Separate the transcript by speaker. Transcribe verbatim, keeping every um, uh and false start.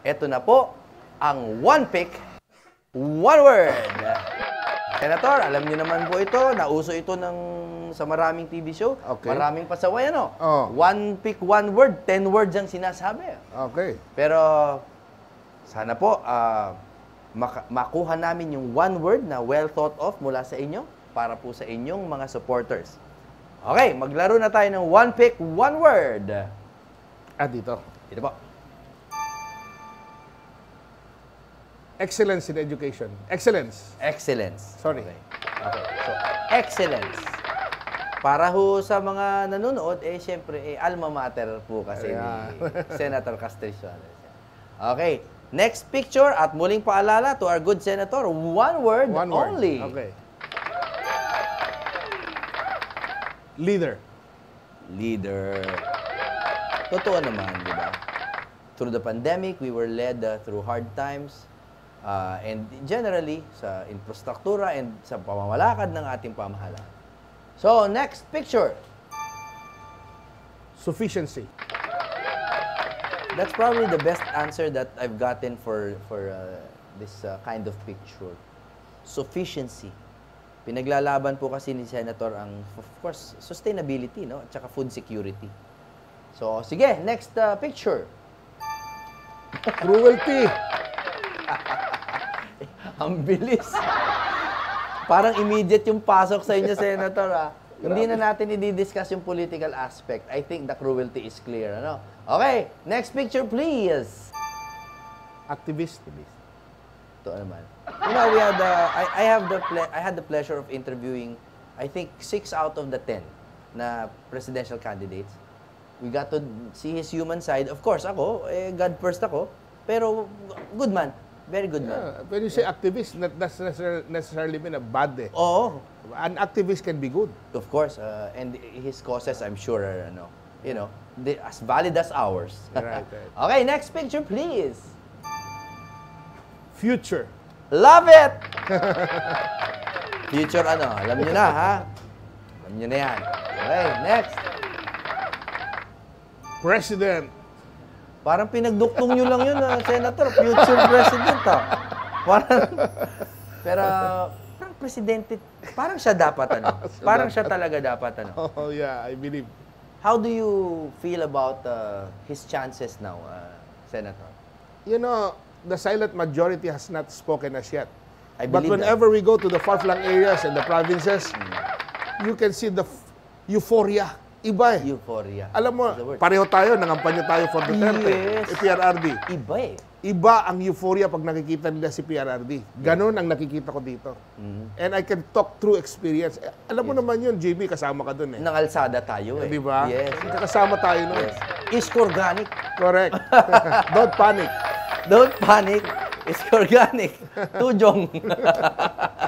Speaker 1: Ito na po ang One Pick, One Word. Senator, alam niyo naman po ito, nauso ito ng sa maraming T V show,
Speaker 2: Okay.
Speaker 1: maraming pasaway, ano?
Speaker 2: Oh.
Speaker 1: One pick, one word, ten words ang sinasabi.
Speaker 2: Okay.
Speaker 1: Pero sana po ah, maka- makuha namin yung one word na well thought of mula sa inyo para po sa inyong mga supporters. Okay, maglaro na tayo ng one pick, one word.
Speaker 2: Ah, dito.
Speaker 1: Ito po.
Speaker 2: Excellence in education. Excellence.
Speaker 1: Excellence.
Speaker 2: Sorry.
Speaker 1: Okay. Okay. So, excellence. Para ho sa mga nanonood, eh, syempre, eh, alma mater po kasi
Speaker 2: Ayan.
Speaker 1: ni Senator Castricion. Okay. Next picture, at muling paalala to our good Senator, one word
Speaker 2: One word.
Speaker 1: only.
Speaker 2: Okay. Leader.
Speaker 1: Leader. Totoo naman, di ba? Through the pandemic, we were led uh, through hard times. Uh, and generally, sa infrastruktura and sa pamamalakad ng ating pamahalaan. So, next picture.
Speaker 2: Sufficiency.
Speaker 1: That's probably the best answer that I've gotten for for uh, this uh, kind of picture. Sufficiency. Pinaglalaban po kasi ni Senator ang, of course, sustainability, no? At saka food security. So, sige, next uh, picture.
Speaker 2: Cruelty.
Speaker 1: Ang bilis. Parang immediate yung pasok sa inyo, Senator. Ah. Hindi na natin i-discuss yung political aspect. I think the cruelty is clear. Ano? Okay, next picture, please.
Speaker 2: Activist.
Speaker 1: Ito naman. You know, we had the, I, I have the ple- I had the pleasure of interviewing, I think, six out of the ten na presidential candidates. We got to see his human side. Of course, ako, eh, God first ako. Pero, good man. Very good man.
Speaker 2: Yeah, when you say activist, not necessarily, necessarily mean a bad eh.
Speaker 1: Oo.
Speaker 2: An activist can be good.
Speaker 1: Of course, uh, and his causes, I'm sure, are, ano, you know, they, as valid as ours.
Speaker 2: Right, right.
Speaker 1: Okay, next picture, please.
Speaker 2: Future.
Speaker 1: Love it! Future, ano, alam nyo na, ha? Alam nyo na yan. Okay, next.
Speaker 2: President.
Speaker 1: Parang pinagduktong nyo lang yun, uh, Senator. Future President, ha? Parang, pero, parang presidente, parang siya dapat, ano? Parang siya talaga dapat, ano?
Speaker 2: Oh, yeah, I believe.
Speaker 1: How do you feel about uh, his chances now, uh, Senator?
Speaker 2: You know, the silent majority has not spoken as yet.
Speaker 1: I
Speaker 2: But
Speaker 1: believe
Speaker 2: whenever we go to the far-flung areas and the provinces, you can see the f- euphoria. Iba eh.
Speaker 1: Euphoria.
Speaker 2: Alam mo,
Speaker 1: Is the word.
Speaker 2: pareho tayo, nangampanya tayo for Duterte.
Speaker 1: Yes.
Speaker 2: Eh, P R R D.
Speaker 1: Iba eh.
Speaker 2: Iba ang euphoria pag nakikita nila si P R R D. Ganon ang nakikita ko dito. And I can talk through experience. Eh, alam mo naman yun, J B, kasama ka dun eh.
Speaker 1: Nangalsada tayo eh.
Speaker 2: Di ba?
Speaker 1: Yes.
Speaker 2: Kasama tayo nun.
Speaker 1: Yes. Isk organic.
Speaker 2: Correct. Don't panic.
Speaker 1: Don't panic. Isk organic. Tujong.